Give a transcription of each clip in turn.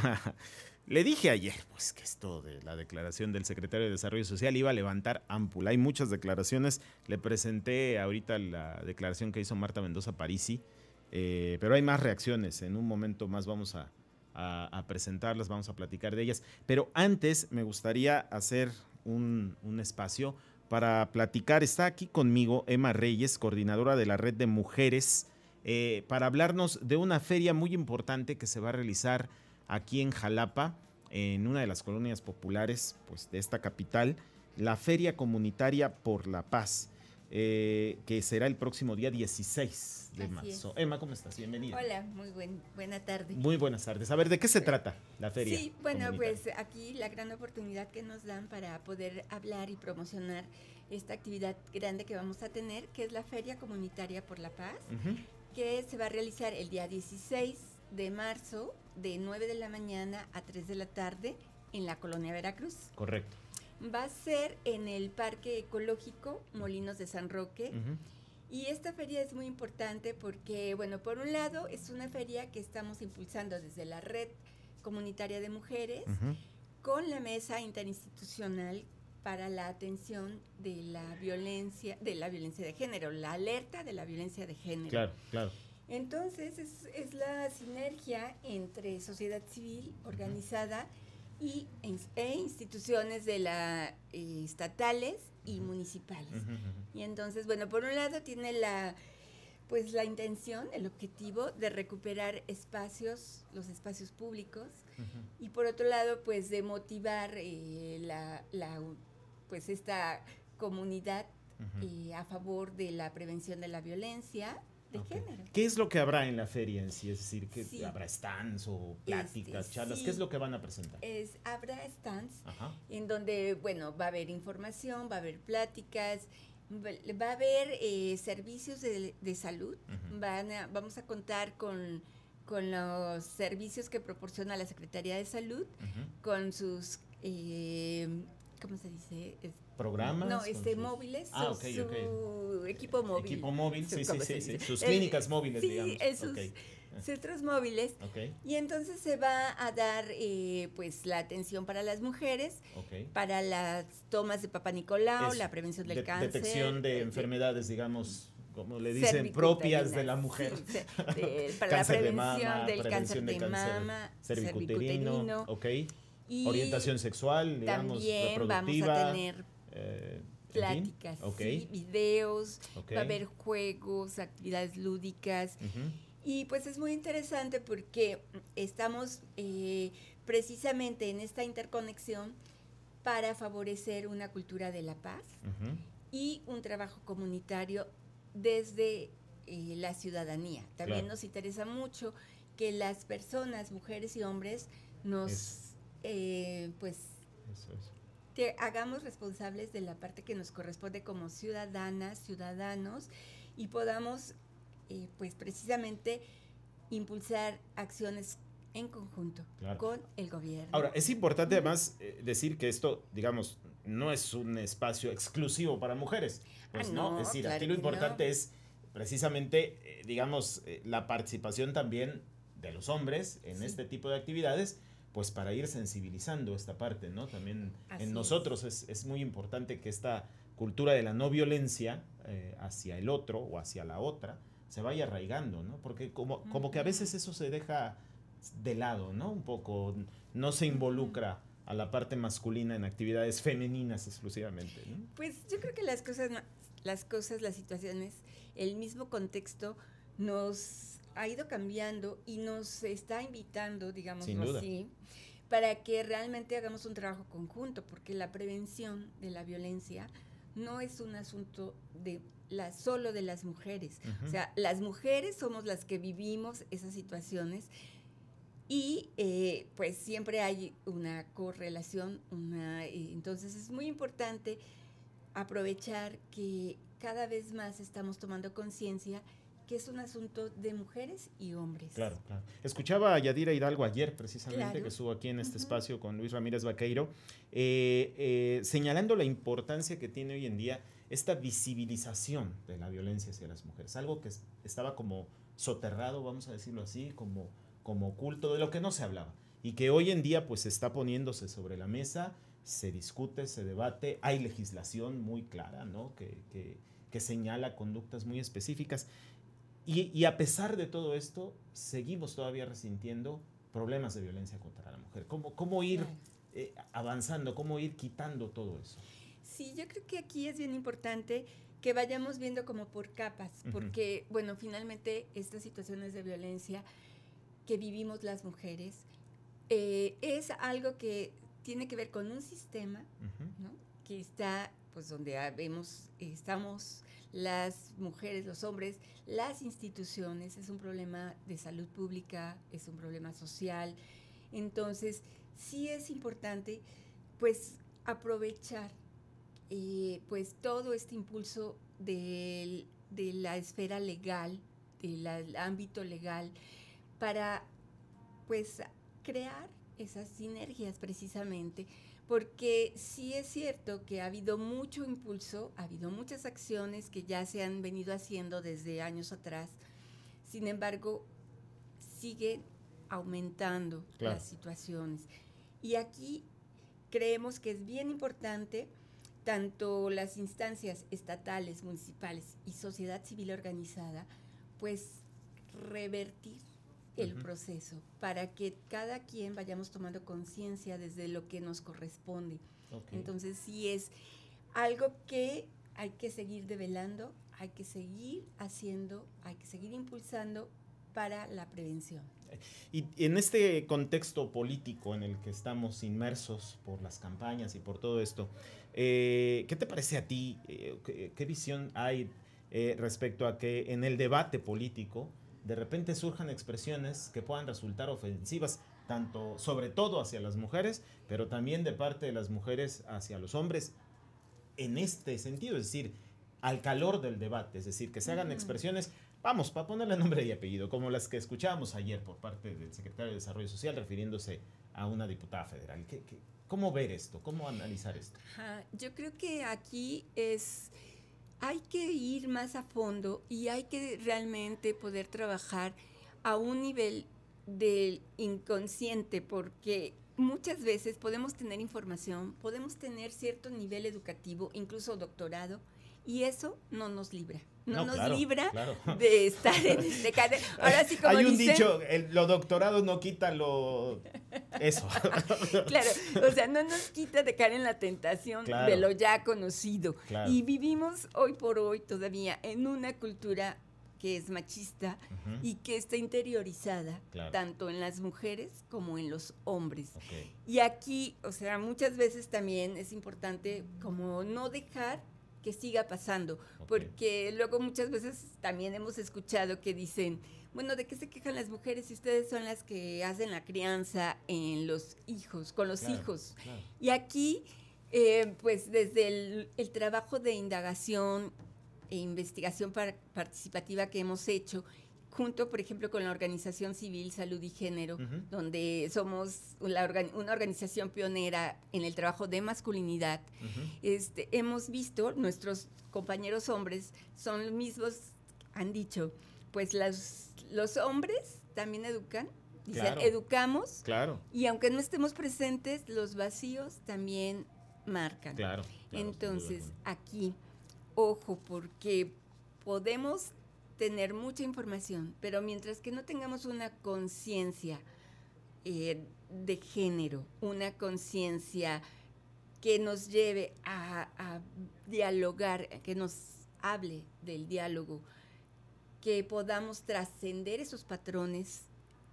Le dije ayer, pues que esto de la declaración del secretario de Desarrollo Social iba a levantar ámpula. Hay muchas declaraciones. Le presenté ahorita la declaración que hizo Marta Mendoza Parisi, pero hay más reacciones. En un momento más vamos a presentarlas, vamos a platicar de ellas. Pero antes me gustaría hacer un espacio para platicar. Está aquí conmigo Emma Reyes, coordinadora de la Red de Mujeres, para hablarnos de una feria muy importante que se va a realizar aquí en Jalapa, en una de las colonias populares pues, de esta capital, la Feria Comunitaria por la Paz, que será el próximo día 16 de marzo. Emma, ¿cómo estás? Bienvenida. Hola, muy buena tarde. Muy buenas tardes. A ver, ¿de qué se trata la feria? Sí, bueno, pues aquí la gran oportunidad que nos dan para poder hablar y promocionar esta actividad grande que vamos a tener, que es la Feria Comunitaria por la Paz, que se va a realizar el día 16 de marzo, de 9 de la mañana a 3 de la tarde, en la colonia Veracruz. Correcto. Va a ser en el Parque Ecológico Molinos de San Roque. Y esta feria es muy importante porque, bueno, por un lado es una feria que estamos impulsando desde la Red Comunitaria de Mujeres con la Mesa Interinstitucional para la atención de la violencia de género, la alerta de la violencia de género. Claro, claro. Entonces es la sinergia entre sociedad civil organizada e instituciones de estatales y municipales. Y entonces, bueno, por un lado tiene la intención, el objetivo de recuperar los espacios públicos, y por otro lado, pues de motivar esta comunidad a favor de la prevención de la violencia de género. ¿Qué es lo que habrá en la feria en sí? Es decir, que habrá stands o pláticas, charlas. ¿Qué es lo que van a presentar? Habrá stands en donde, bueno, va a haber información, va a haber pláticas, va a haber servicios de salud. Vamos a contar con los servicios que proporciona la Secretaría de Salud, con sus ¿cómo se dice? ¿Programas? No, móviles. Su equipo móvil. Equipo móvil, sí. Sus clínicas móviles, digamos. Sus centros móviles. Y entonces se va a dar la atención para las mujeres, para las tomas de Papá Nicolau, la prevención del cáncer. Detección de enfermedades, digamos, como le dicen, propias de la mujer. Para la prevención del cáncer de mama, cervicuterino. Y orientación sexual, digamos, también reproductiva. Vamos a tener pláticas, videos, va a haber juegos, actividades lúdicas. Y pues es muy interesante porque estamos precisamente en esta interconexión para favorecer una cultura de la paz y un trabajo comunitario desde la ciudadanía. También nos interesa mucho que las personas, mujeres y hombres, que hagamos responsables de la parte que nos corresponde como ciudadanas, ciudadanos, y podamos precisamente impulsar acciones en conjunto con el gobierno. Ahora, es importante además decir que esto, digamos, no es un espacio exclusivo para mujeres. Pues no, es decir, aquí lo importante es precisamente, digamos, la participación también de los hombres en este tipo de actividades, pues para ir sensibilizando esta parte, ¿no? También en nosotros es muy importante que esta cultura de la no violencia hacia el otro o hacia la otra se vaya arraigando, ¿no? Porque como que a veces eso se deja de lado, ¿no? Un poco, no se involucra a la parte masculina en actividades femeninas exclusivamente, ¿no? Pues yo creo que las situaciones, el mismo contexto nos ha ido cambiando y nos está invitando, digámoslo así, para que realmente hagamos un trabajo conjunto, porque la prevención de la violencia no es un asunto solo de las mujeres. O sea, las mujeres somos las que vivimos esas situaciones y pues siempre hay una correlación, entonces es muy importante aprovechar que cada vez más estamos tomando conciencia que es un asunto de mujeres y hombres. Claro. Escuchaba a Yadira Hidalgo ayer, precisamente, que estuvo aquí en este espacio con Luis Ramírez Vaqueiro, señalando la importancia que tiene hoy en día esta visibilización de la violencia hacia las mujeres. Algo que estaba como soterrado, vamos a decirlo así, como oculto, de lo que no se hablaba. y que hoy en día pues está poniéndose sobre la mesa, se discute, se debate, hay legislación muy clara, ¿no? que señala conductas muy específicas. Y a pesar de todo esto, seguimos todavía resintiendo problemas de violencia contra la mujer. ¿Cómo ir avanzando, cómo ir quitando todo eso? Sí, yo creo que aquí es bien importante que vayamos viendo como por capas, porque, bueno, finalmente estas situaciones de violencia que vivimos las mujeres es algo que tiene que ver con un sistema, ¿no? Que está, pues, donde estamos las mujeres, los hombres, las instituciones, es un problema de salud pública, es un problema social. Entonces, sí es importante, pues, aprovechar pues todo este impulso de la esfera legal, del ámbito legal, para pues crear esas sinergias precisamente, porque sí es cierto que ha habido mucho impulso, ha habido muchas acciones que ya se han venido haciendo desde años atrás, sin embargo, siguen aumentando las situaciones. Y aquí creemos que es bien importante tanto las instancias estatales, municipales y sociedad civil organizada, pues revertir el proceso para que cada quien vayamos tomando conciencia desde lo que nos corresponde. Entonces sí es algo que hay que seguir develando, hay que seguir haciendo, hay que seguir impulsando para la prevención. Y en este contexto político en el que estamos inmersos por las campañas y por todo esto, ¿qué te parece a ti? ¿Qué visión hay respecto a que en el debate político de repente surjan expresiones que puedan resultar ofensivas, tanto, sobre todo hacia las mujeres, pero también de parte de las mujeres hacia los hombres, en este sentido, es decir, al calor del debate, es decir, que se hagan expresiones, vamos, para ponerle nombre y apellido, como las que escuchábamos ayer por parte del secretario de Desarrollo Social refiriéndose a una diputada federal? ¿Cómo ver esto? ¿Cómo analizar esto? Yo creo que aquí hay que ir más a fondo y hay que realmente poder trabajar a un nivel del inconsciente, porque muchas veces podemos tener información, podemos tener cierto nivel educativo, incluso doctorado, y eso no nos libra. No nos libra de estar en este cadena. Ahora sí, como hay un dicho, lo doctorado no quita eso. Claro, o sea, no nos quita de caer en la tentación de lo ya conocido. Y vivimos hoy por hoy todavía en una cultura que es machista y que está interiorizada tanto en las mujeres como en los hombres. Y aquí, o sea, muchas veces también es importante como no dejar que siga pasando, porque luego muchas veces también hemos escuchado que dicen, bueno, ¿de qué se quejan las mujeres si ustedes son las que hacen la crianza en los hijos, con los hijos? Y aquí, pues desde el trabajo de indagación e investigación participativa que hemos hecho, junto, por ejemplo, con la Organización Civil Salud y Género, donde somos una organización pionera en el trabajo de masculinidad, hemos visto, nuestros compañeros hombres son los mismos, han dicho, pues los hombres también educan, dicen, educamos, y aunque no estemos presentes, los vacíos también marcan. Entonces, aquí, ojo, porque podemos tener mucha información, pero mientras que no tengamos una conciencia de género, una conciencia que nos lleve a dialogar, que nos hable del diálogo, que podamos trascender esos patrones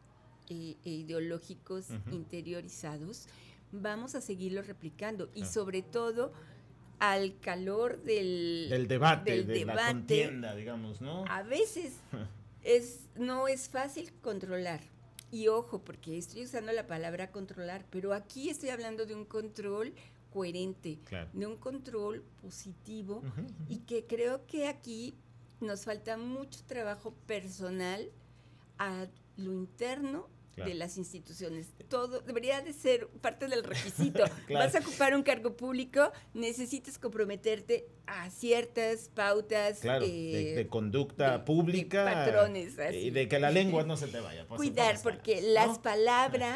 ideológicos interiorizados, vamos a seguirlos replicando y sobre todo al calor del debate, la contienda, digamos, ¿no? A veces no es fácil controlar. Y ojo, porque estoy usando la palabra controlar, pero aquí estoy hablando de un control coherente, de un control positivo, y que creo que aquí nos falta mucho trabajo personal a lo interno de las instituciones. Todo debería de ser parte del requisito. Vas a ocupar un cargo público, necesitas comprometerte a ciertas pautas de conducta pública, patrones, y de que la lengua no se te vaya. Cuidar, porque las palabras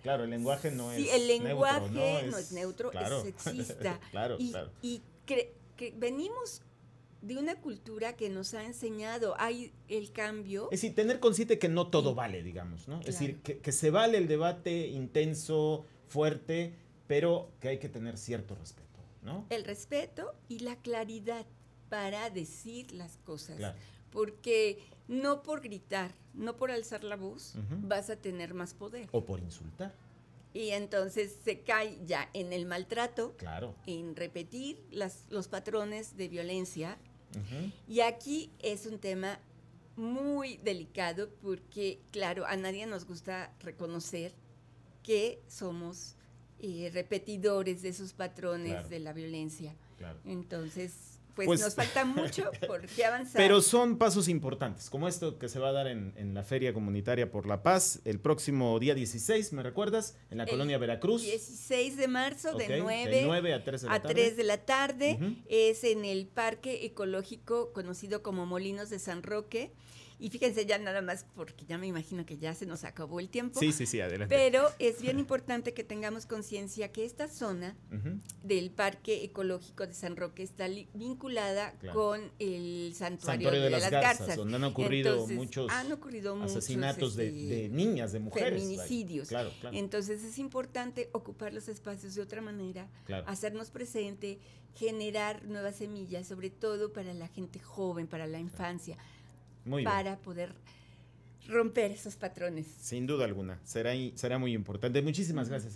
Claro, el lenguaje no es neutro. Sí, el lenguaje neutro, no es neutro, claro. es sexista. Claro, y, claro. Y que venimos de una cultura que nos ha enseñado, hay el cambio. Es decir, tener consciente que no todo vale, digamos, ¿no? Claro. Es decir, que se vale el debate intenso, fuerte, pero que hay que tener cierto respeto, ¿no? El respeto y la claridad para decir las cosas. Claro. Porque no por gritar, no por alzar la voz, vas a tener más poder. O por insultar. Y entonces se cae ya en el maltrato, claro, en repetir los patrones de violencia. Y aquí es un tema muy delicado porque, claro, a nadie nos gusta reconocer que somos repetidores de esos patrones de la violencia. Claro. Entonces, pues nos falta mucho por qué avanzar. Pero son pasos importantes, como esto que se va a dar en la Feria Comunitaria por la Paz el próximo día 16, ¿me recuerdas? En la colonia Veracruz. 16 de marzo, de 9 a 3 de la tarde. 3 de la tarde. Es en el Parque Ecológico conocido como Molinos de San Roque. Y fíjense ya nada más, porque ya me imagino que ya se nos acabó el tiempo. Sí, adelante. Pero es bien importante que tengamos conciencia que esta zona del Parque Ecológico de San Roque está vinculada con el Santuario de las Garzas, donde han ocurrido muchos asesinatos de niñas, de mujeres. Feminicidios. Claro. Entonces es importante ocupar los espacios de otra manera, hacernos presente, generar nuevas semillas, sobre todo para la gente joven, para la infancia. Para poder romper esos patrones. Sin duda alguna, será muy importante. Muchísimas gracias.